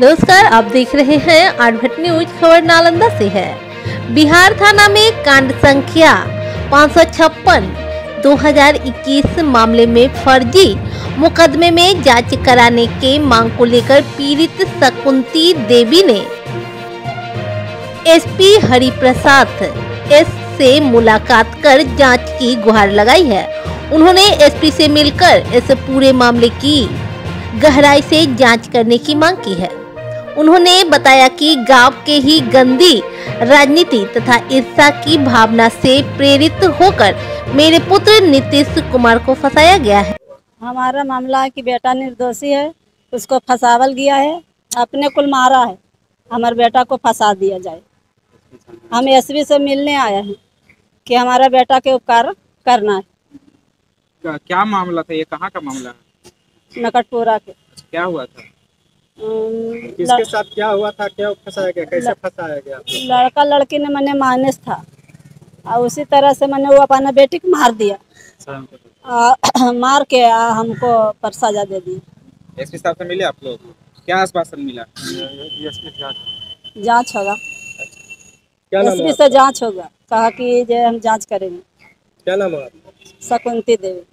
नमस्कार, आप देख रहे हैं आर्ट न्यूज। खबर नालंदा से है। बिहार थाना में कांड संख्या 556 2021 मामले में फर्जी मुकदमे में जांच कराने के मांग को लेकर पीड़ित शकुंती देवी ने एसपी हरिप्रसाद एस से मुलाकात कर जांच की गुहार लगाई है। उन्होंने एसपी से मिलकर इस पूरे मामले की गहराई से जांच करने की मांग की है। उन्होंने बताया कि गांव के ही गंदी राजनीति तथा ईर्ष्या की भावना से प्रेरित होकर मेरे पुत्र नीतीश कुमार को फंसाया गया है। हमारा मामला है कि बेटा निर्दोषी है, उसको फंसावल गया है, अपने कुल मारा है, हमारे बेटा को फंसा दिया जाए। हम एसपी से मिलने आए हैं कि हमारा बेटा के उपकार करना है। क्या मामला था? ये कहाँ का मामला है? नकटपुरा के। क्या हुआ था? किसके साथ क्या हुआ था? क्या फंसाया गया? कैसे फंसाया गया? लड़का लड़की ने मैंने मानस था और उसी तरह से मैंने वो अपना बेटी को मार दिया। मार के हमको पर सजा दे दी। एसपी साहब से मिले आप लोग? क्या आश्वासन मिला? जांच होगा, क्या नाम एसपी से जांच होगा, कहा कि जो हम जांच करेंगे। क्या नाम है? शकुंती देवी।